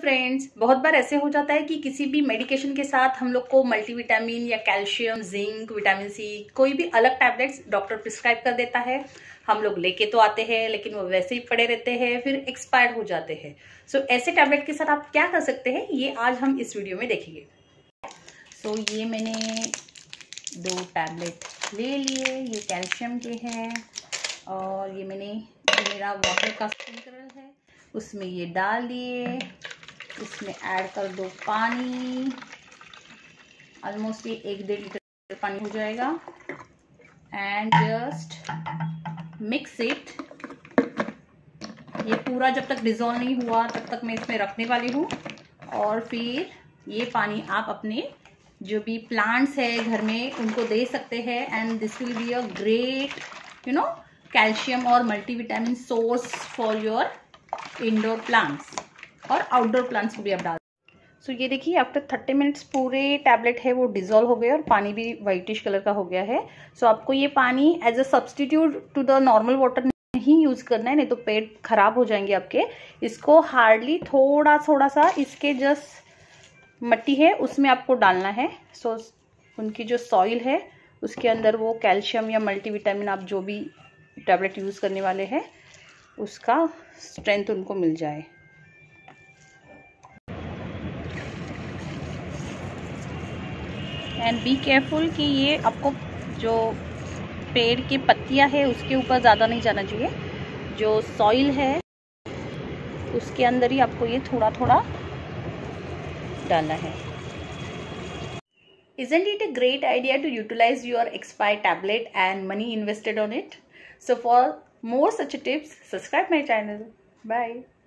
Friends, बहुत बार ऐसे हो जाता है कि किसी भी मेडिकेशन के साथ हम लोग को मल्टीविटामिन या कैल्शियम, जिंक, विटामिन सी, कोई भी अलग टैबलेट्स डॉक्टर प्रिस्क्राइब कर देता है। हम लोग लेके तो आते हैं लेकिन वो वैसे ही पड़े रहते हैं, फिर एक्सपायर्ड हो जाते हैं। सो ऐसे टैबलेट के साथ आप क्या कर सकते हैं, ये आज हम इस वीडियो में देखेंगे। सो ये मैंने 2 टैबलेट ले लिए, ये कैल्शियम के हैं और ये मेरा वाटर का स्प्रिंकलर है, उसमें ये डाल दिए। इसमें ऐड कर दो पानी, ऑलमोस्ट ये 1-1.5 लीटर पानी हो जाएगा। And just mix it. ये पूरा जब तक डिजोल्व नहीं हुआ तब तक मैं इसमें रखने वाली हूँ। और फिर ये पानी आप अपने जो भी प्लांट्स है घर में उनको दे सकते हैं। And this will be a great calcium और multivitamin source for your indoor plants और आउटडोर प्लांट्स को भी आप डाल। सो ये देखिए, आफ्टर 30 मिनट्स पूरे टैबलेट है वो डिजोल्व हो गए और पानी भी वाइटिश कलर का हो गया है। सो आपको ये पानी as a substitute to the normal water नहीं यूज करना है, नहीं तो पेट खराब हो जाएंगे आपके। इसको हार्डली थोड़ा सा इसके जस्ट मट्टी है उसमें आपको डालना है। सो उनकी जो सॉइल है उसके अंदर वो कैल्शियम या मल्टीविटामिन आप जो भी टैबलेट यूज करने वाले हैं उसका स्ट्रेंथ उनको मिल जाए। एंड बी केयरफुल कि ये आपको जो पेड़ की पत्तियां है उसके ऊपर ज़्यादा नहीं जाना चाहिए, जो सॉइल है उसके अंदर ही आपको ये थोड़ा थोड़ा डालना है। Isn't it a great idea to utilize your expired tablet and money invested on it? So for more such tips, subscribe my channel. Bye.